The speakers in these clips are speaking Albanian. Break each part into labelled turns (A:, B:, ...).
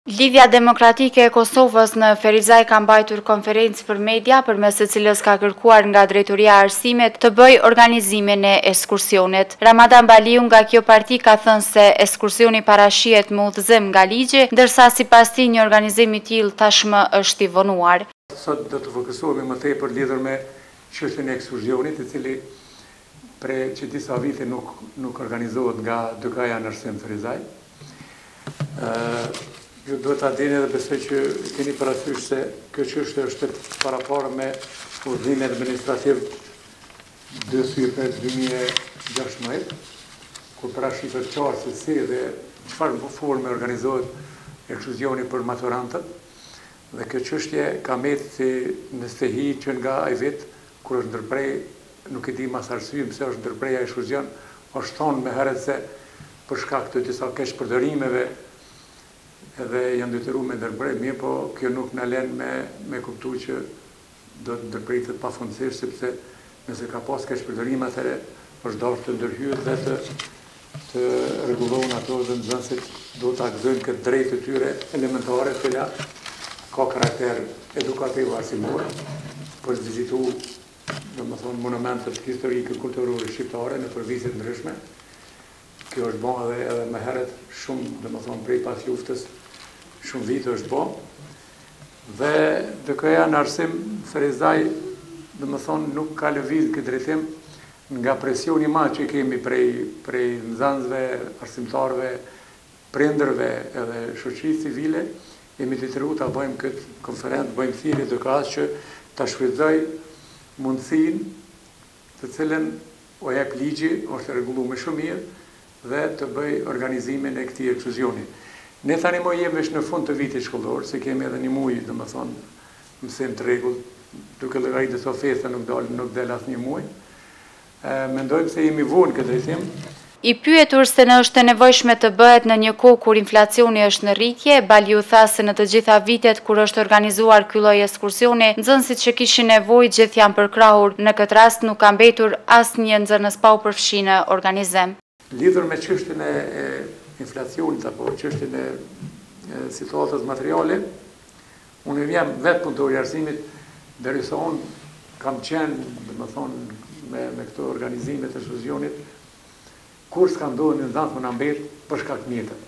A: Lidhja Demokratike e Kosovës në Ferizaj ka mbajtur konferencë për media, përmes së cilës ka kërkuar nga Drejtoria e Arsimit të bëjë organizimin e ekskursionit. Ramadan Baliu nga kjo parti ka thënë se ekskursioni parashihet me udhëzim nga ligji, ndërsa sipas tij një organizim i tillë tashmë është i vonuar.
B: Sot do të fokusohemi më tepër lidhur me çështjen e ekskursionit, i cili që disa vite nuk organizohet nga DK-ja në Arsim Ferizaj. Ju duhet ta dini dhe besoj që keni parasysh se kjo çështje është parapara me udhëzimin administrativ 2/2016, kur parashifet qartë se si dhe çfarë forme organizohet ekskursioni për maturantët. Dhe kjo çështje ka metë si në stehi që nga ai vit kur është ndërprej, nuk e di mas arsye pse është ndërpreja ekskursion, është thonë me herët se për shkak të disa keqpërdorimeve edhe janë detyruar me ndërprej, mirë po kjo nuk na lën me kuptu që do të ndërpritet pafundësisht, sepse nëse ka pas keqpërdorime atëherë është dashur të ndërhyet dhe të rregullohen ato dhe nxënësit do të akzojnë këtë drejtë të tyre elementare, cila ka karakter edukativ arsimor, për të vizitu monumentet historike kulturore shqiptare në përvizje të ndryshme. Kjo është bën edhe më herët shumë, prej pas luftës, shumë vite është bën. Dhe DK-ja në Arsim Ferizaj, nuk ka lëviz këtë drejtim nga presioni i madh që kemi prej nxënësve, arsimtarëve, prindërve edhe shoqërisë civile. Jemi detyruar ta bëjmë këtë konferencë, bëjmë thirrje DK-s që ta shfrytëzoj mundësinë të cilën o jep ligji, është rregulluar më shumë mirë, dhe të bëj organizimin e këtij ekskursioni. Ne tani më jemi në fund të vitit shkollor, se kemi edhe një muaj, mësim të rregullt, duke llogaritë se festa nuk del asnjë muaj. Mendojmë se jemi vonë këtë drejtim.
A: I pyetur se në është e nevojshme të bëhet në një kohë kur inflacioni është në rritje, Baliu tha se në të gjitha vitet kur është organizuar ky lloj ekskursioni, nxënësit që kishin nevojë gjithë janë përkrahur. Në këtë rast nuk ka mbetur asnjë nxënës pa u përfshirë në organizim.
B: Lidhur me çështjen e inflacionit apo çështjen e situatës materiale, unë jam vetë punëtor i arsimit, derisa unë kam qenë, me këto organizime të ekskursionit, kur s'ka ndodhur një nxënës më na mbet për shkak të mjeteve.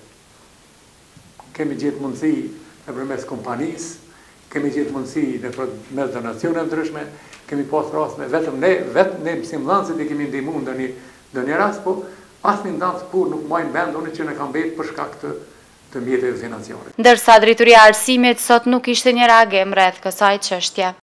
B: Kemi gjetë mundësi nëpërmes kompanisë, kemi gjetë mundësi nëpërmes donacione ndryshme, kemi pas raste vetëm ne si nxënësit i kemi ndihmuar ndonjë rast, po asnjë nxënës nuk majnë mend unë që ne kam mbet për shkak të mjeteve financiare.
A: Ndërsa Drejtoria e Arsimit sot nuk ishte një reagim rreth kësaj çështje.